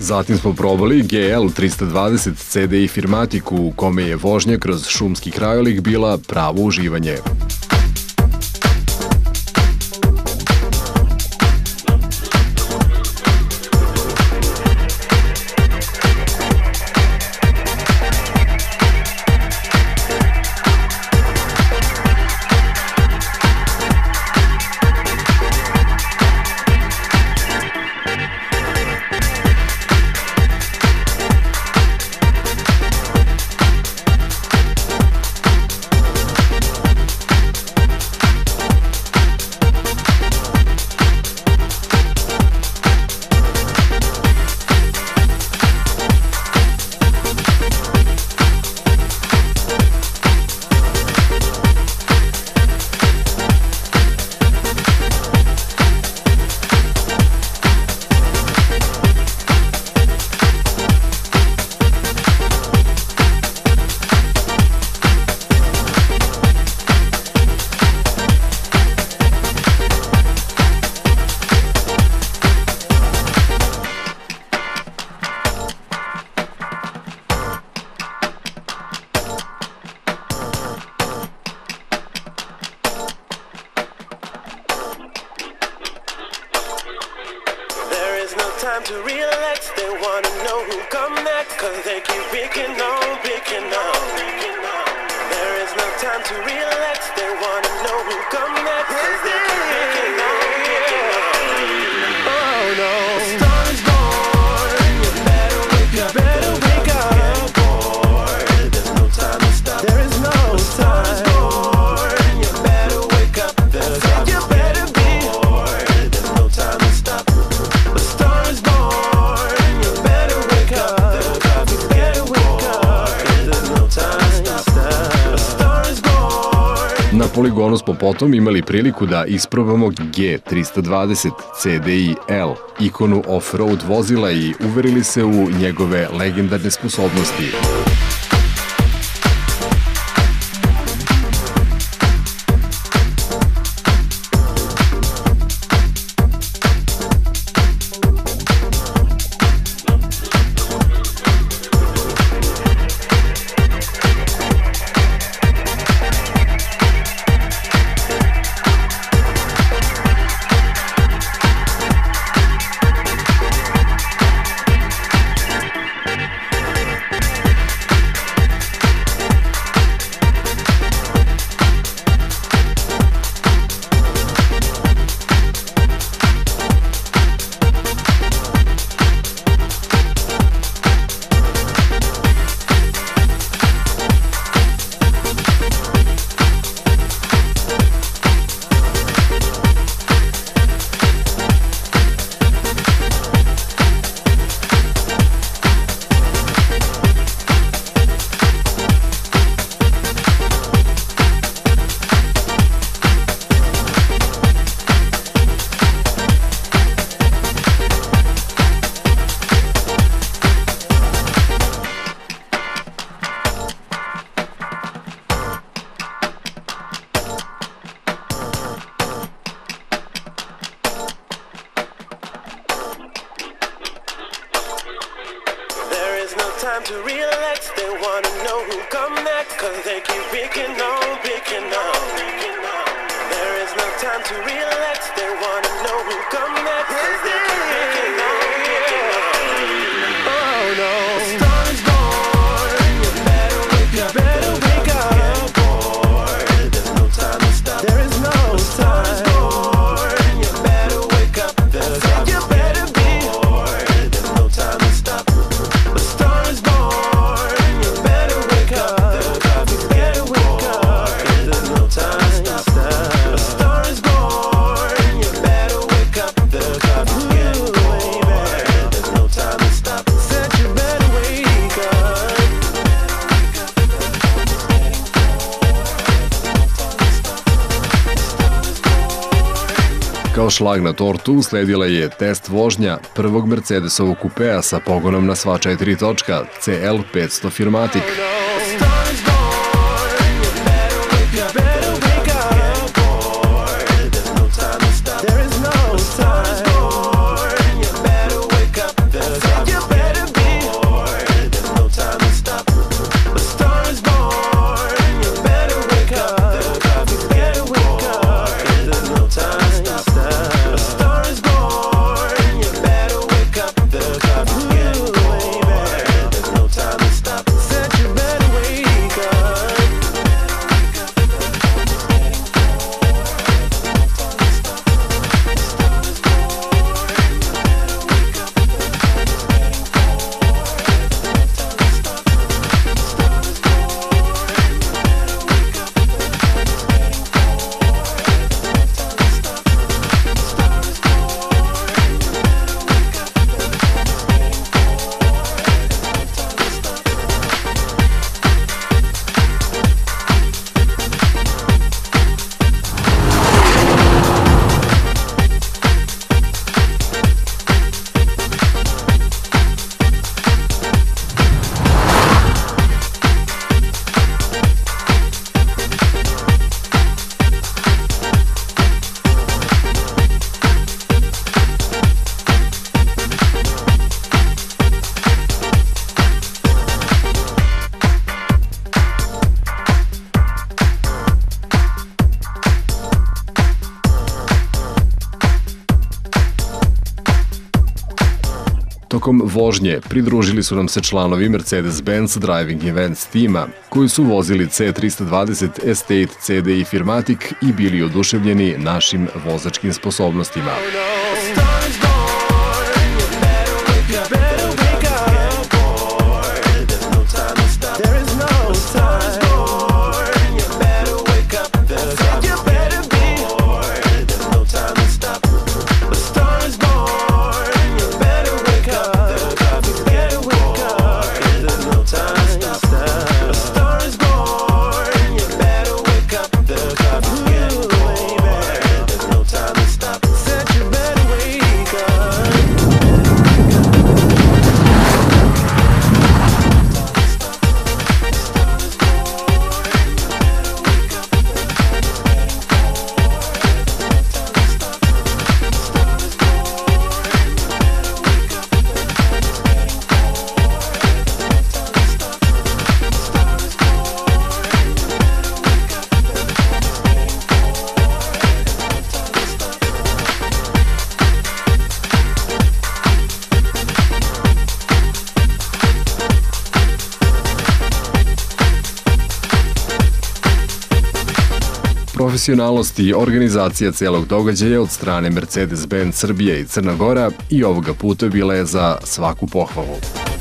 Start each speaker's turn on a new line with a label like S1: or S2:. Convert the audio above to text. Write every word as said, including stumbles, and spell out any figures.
S1: Zatim smo probali G L trista dvadeset C D I Firmatic u kome je vožnja kroz šumski krajolik bila pravo uživanje. Na Poligonu smo potom imali priliku da isprobamo G trista dvadeset C D I L, ikonu off-road vozila i uverili se u njegove legendarne sposobnosti. Kao šlag na tortu sledila je test vožnja prvog Mercedesovog kupea sa pogonom na sva četiri točka C L petsto Firmatic.
S2: There is no time.
S1: Tokom vožnje pridružili su nam se članovi Mercedes-Benz Driving Events tima, koji su vozili C trista dvadeset Estate C D I Firmatic i bili oduševljeni našim vozačkim sposobnostima. Profesionalnost i organizacija celog događaja od strane Mercedes-Benz Srbije i Crna Gora i ovoga puta bila je za svaku pohvalu.